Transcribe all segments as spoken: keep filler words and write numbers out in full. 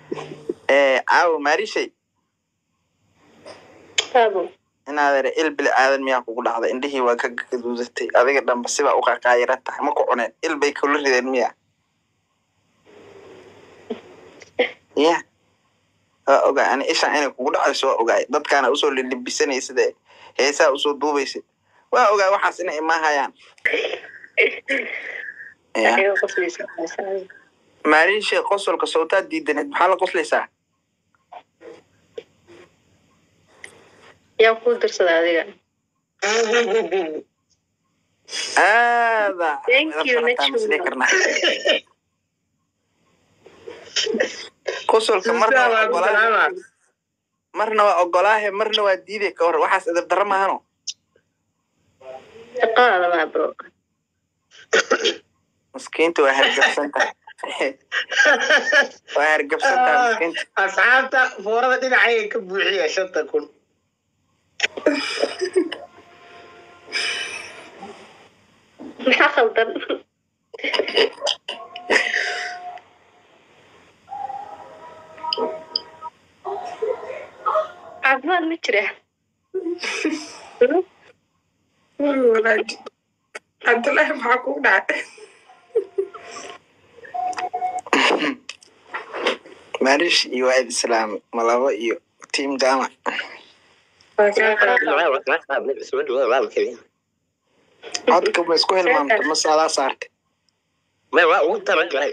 ايه عاو ماريشي أبو أنا هذا البل هذا مياه كقول هذا عنده هو كجذوزتي هذا قدام بس بقى وقع كايرات ما كونه البل كله ذي المياه يا أوكي أنا إيش أنا كقول على سواء أوكي ضد كان أوصل اللي بسنة يسده هي سا أوصل دو بيس وأوكي وحسنا ما هيان أيوة قصلي سا ماريشي قصل كصوتات دي دنت بحال قصلي سا يا قدر صدق هذا Thank you نتشوفنا قصل كمرنا أقولاه مرنا أقولاه مرنا وديدي كور وحس إذا بدرما هنو قال ما برو مسكين تو هرجب سنتا وهرجب سنتا مسكين أصحابتا فورا دين عيك بوحية شنطة كل ما خلطن عفوا متره والله عبد الله معكم بعد معلش يوعد السلام ملابا يو تيم جامع عادكم مسكوه المام مسألة صارت ما هو وانت ما جاي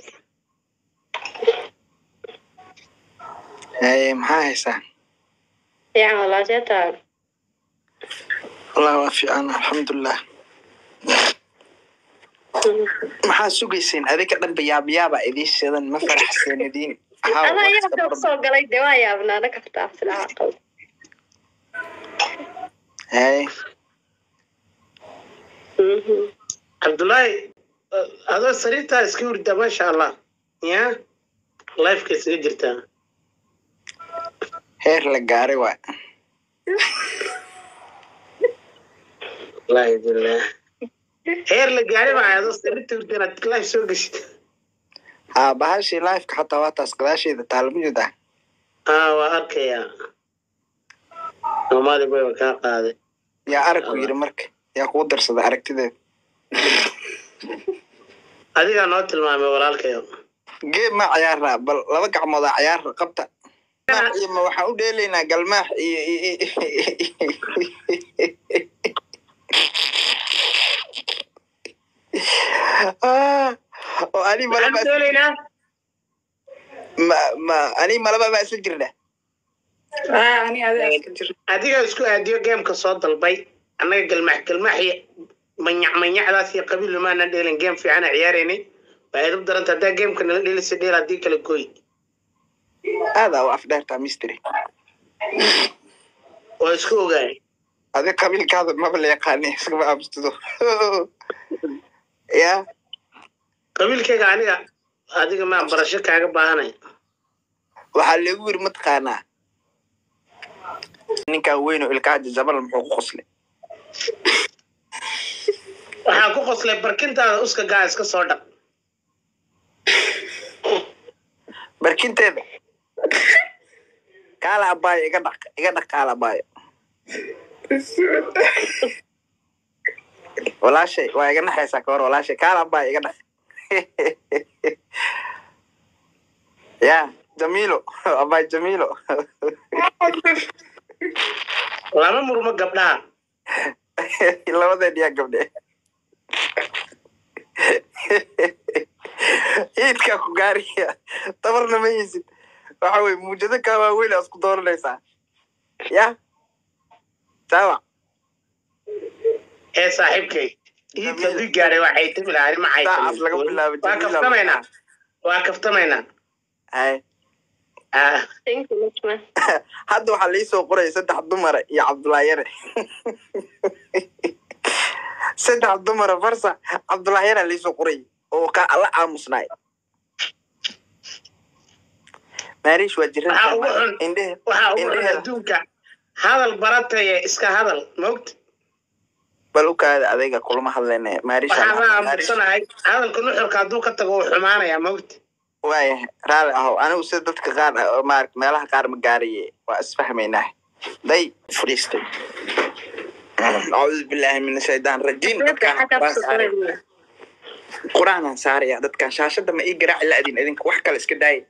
اي محاي سان يا والله جاتا الله وافي أنا الحمد لله maxaa sugayseen adiga dhan biyaab yaaba idin shidan ma faraxsanidin أنا يا soo galay dawaa yaabna ana kaftaa silaa qal hey عبد الله هذا سريتا سكيور ده ما شاء الله يا لايف كيس جرتا heer la gaaray waa لا يد الله heer la gaaray baa hada sariirta urtana live soo gashay ha bahashi live ka xataa waa taas qadaasheeda taalmiyada ah waa arkaya Soomaali bay ka qaaday yaa arag ku yiri marka yaa ku darsada aragtideed adiga noo tilmaamay walaalkayo game ma ciyaarna bal laba gacmood ciyaar qabta iyo ma waxa u dheelaynaa galmaax iyo آه وأني ما لبأس ما ما أني ما لبأس الجرة آه أني هذا أسكت أديك أسكت أديك جيم كصوت البي أنا قلمح قلمح هي من يع من يع ذات قبيل ما ندير جيم في أنا عياريني بعد بدر أنت ده جيم كنا ندير سدير أديك الكوي هذا هو أفضل تاميستري وأسكت جاي هذا قبيل كذا ما بلي يقاني اسمه ما أبستدو يا قبيل كذا يعني أديك ما برشة كذا بهاني وحال يقول متقانا ninka weyn oo ilkaad jabal muxuu ku qosle waxa ku qosle barkintaada uska gaas ka soo dhaq barkinteeda kala baay iga dhaq iga dhaq kala baay walaashay waa iga naxaysa ka hor walaashay kala baay iga dhaq ya jamilo abay jamilo lama murmo gabdhaha labada dhiya gabdhe iidka ku gaariya tabarna ma yisid waxa way muujada ka waa weyn isku dooranaysaa ya sawa ee saaxiibkay iidka du gaaray waxay tibilahay ma ay taas laga bilaabo waa kaftamayna waa kaftamayna ay ah thank you much man hadda waxa la soo qoray saddex dumar iyo Cabdullaahi Yare saddex dumar farsa Cabdullaahi Yare la soo qoray oo ka alla aamusnay Marish wajiran inde waxa uu adduunka hadal baratay iska hadal moogta bal u kaada adayga kulma hadlayna Marish waxa aamusanahay hadalku nuxurka haduu ka tago xumaanaya moogta وايه رالي اهو انا وسدت كغار مارك مالها قار مقاريه واسفهميناه داي فريستي أعوذ بالله من الشيطان الرجيم كان قرآن ساري دad kan shaashada ma ii garaac ila adin idinka wax kale iska daay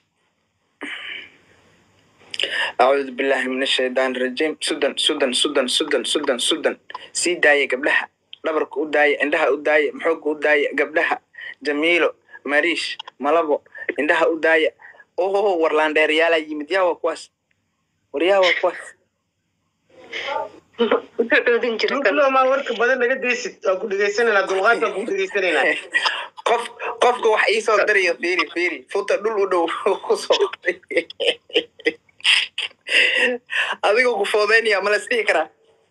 أعوذ بالله من الشيطان الرجيم سدن سدن سدن سدن سدن سدن سي داي قبلها دبرك u daay indhaha u daay maxoog u daay gabdhaha jamiilo mariish malabo indhaha u daay oo warlaan dheeryaala yimid yaa waa kuwaas waryaa waa kuwaas Duklo ma warka badan laga deesid oo ku dhageysanayna dulqaadka ku dhageysanayna qof qofka wax ii soo dirayo fiiri fiiri futa dhul u dhow ku soo adigu ku foodeynaya ma la isdhihi karaa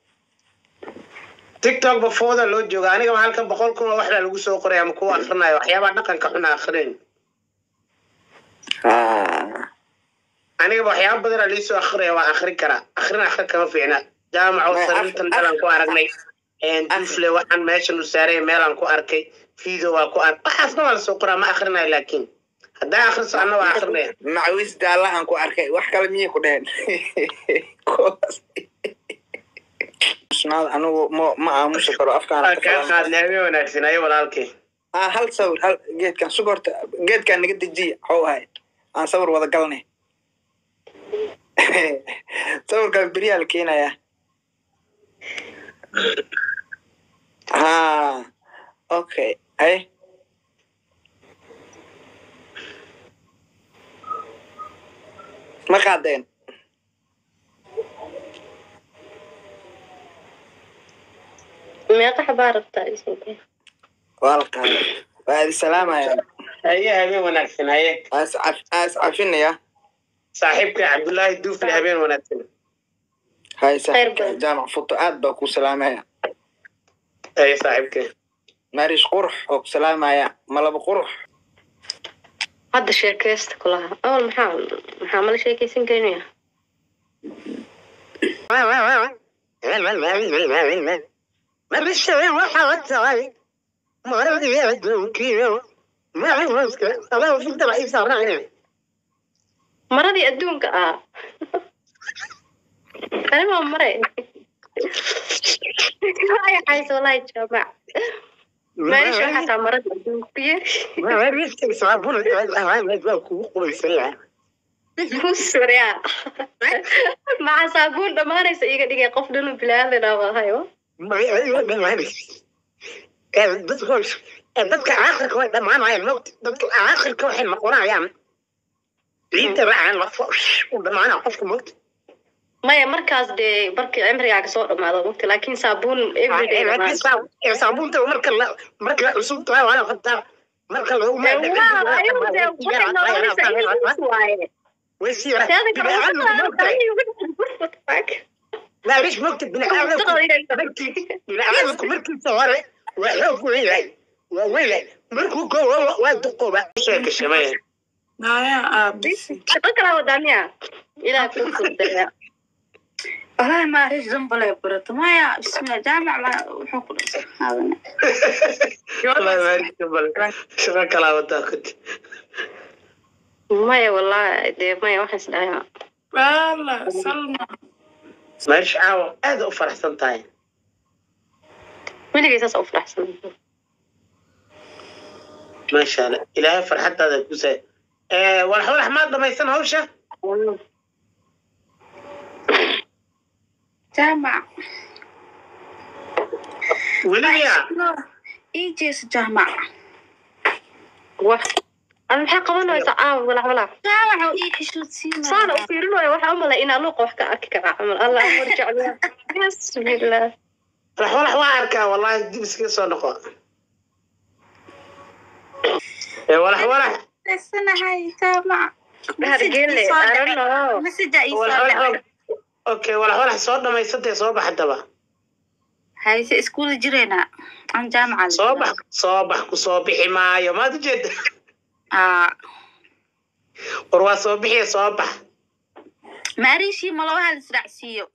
TikTok ba fooda loo jooga aniga ma halkan boqol kun wax la lagu soo qoray ama ku akhrinayo waxyaaba dhaqanka xun akhrin ah aniga waxyaaba badan la soo akhriyo waa akhrin kara akhrin akhrin kama fiicna jaamac oo sarintan dalan ku aragnay een dufle waxaan meeshan u saaray meelan ku arkay video waa ku arkay waxaasna waa soo qoraa ma akhrinayo laakiin hadaa akhriso anna waa akhrinay macawis daalahan ku arkay wax kale miyay ku dhaheen snaad anigu ma ma aamuso karo afkaan ka qaadnaayo wanaagsan ay walaalkay ah hal sawir hal geedkan sugarta geedkan naga dejiya how hay aan sawir wada galnay sawirka biriyaal keenaya ah okay ay ma qaadeen meeqa xabaarta isoo walka waa salaamaya aye habeen wanaagsan aye as as afinaya saaxiibka Cabdullaahi Dufle habeen wanaagsan هاي صاحبك جامع فطاءات باكو سلامة أي صاحبك ماريش قرح أو سلامة يا ملاب قرح هذا شيء كيست كلها أول محاول محاول شيء كيسين كينيا ما بيشتغل وحاولت هاي ما رأي يعدون كيلو ما عندي مشكلة أنا وفيك تبع يسار عليه مرضي أدونك آه أنا ما مري هاي حيث والله يجمع ما ليش حتى مرض أدونك ما بيشتغل صعبون الأهوال ما يبغوا كل سريع سريع مع صابون ما نيس يقعد يقفلون بلادنا وهايو ما أيوة ما هذي كان بدخل بدك آخر كوي ده معنا يا الموت بدك آخر كوي حين مقرع يعني أنت بقى عن مفوش وده معنا قف موت ما مركز دي بركي عمري على صور ما هذا وقت لكن صابون every day ما صابون ده مركز لا مركز رسوم ده وأنا خدها مركز هو ما ويصير لا ليش مكتب بالعالم بالعالم مركز صواري وحوف ويلي ويلي مركز جوا وادقوا بقى شيك الشمال نايا أبي شكرا ودانيا إلى كل ده والله ما أعرف ذنب ولا يبرد ما يا بسم الله جامع ما وحقول هذا والله ما أعرف ذنب شكرا كلا وداكت ما والله ده ما يوحش ده والله سلمى ماشي عاو هذا أفرح سنتين مين اللي جالس أفرح سنتين ما شاء الله إلهي فرحت هذا الجزء إيه والحول أحمد لما يسمع هوشة جامع وليا إيجيس جامع واحد أنا الحق قبله يسعى ولا ولا جامع وإيه شو تسينا صار أفيرنا يا واحد عمله إن ألوق وحكا أكيد عمل الله ورجع له بسم الله الحول أحوال أركا والله دي بس كده صار نقاء إيه ولا حوالح السنة هاي جامع هذا قلي أنا مسجع يصير اوكي ولا ولا صوبنا ما يصدق صوب حتى بقى هاي في اسكول جرينا عن جامعة صباح صباح وصباح ما يوم ما تجد اه وروا صباح صباح ما ريشي ما لو هذا سرع سيو